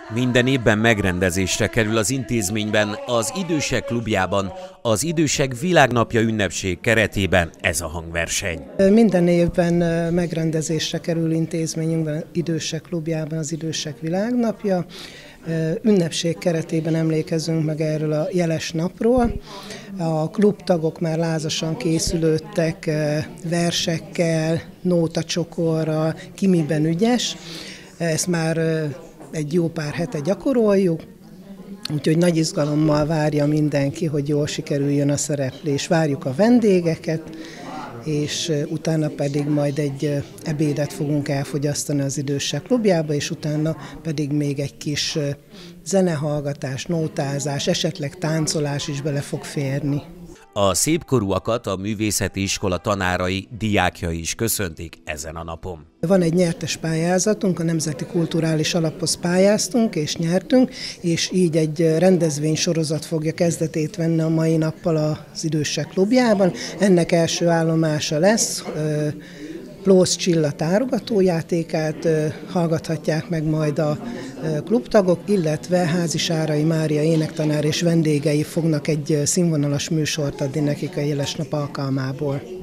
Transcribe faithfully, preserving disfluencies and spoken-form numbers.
Minden évben megrendezésre kerül az intézményben, az Idősek Klubjában, az Idősek Világnapja ünnepség keretében ez a hangverseny. Minden évben megrendezésre kerül intézményünkben, Idősek Klubjában az Idősek Világnapja. Ünnepség keretében emlékezünk meg erről a jeles napról. A klubtagok már lázasan készülődtek versekkel, nótacsokorral, ki miben ügyes. Ezt már egy jó pár hete gyakoroljuk, úgyhogy nagy izgalommal várja mindenki, hogy jól sikerüljön a szereplés. Várjuk a vendégeket, és utána pedig majd egy ebédet fogunk elfogyasztani az Idősek Klubjába, és utána pedig még egy kis zenehallgatás, nótázás, esetleg táncolás is bele fog férni. A szépkorúakat a művészeti iskola tanárai, diákjai is köszöntik ezen a napon. Van egy nyertes pályázatunk, a Nemzeti Kulturális Alaphoz pályáztunk és nyertünk, és így egy rendezvénysorozat fogja kezdetét venni a mai nappal az Idősek Klubjában. Ennek első állomása lesz, Plósz Csilla tárogatójátékát hallgathatják meg majd a klubtagok, illetve Házisárai Mária énektanár és vendégei fognak egy színvonalas műsort adni nekik a jeles nap alkalmából.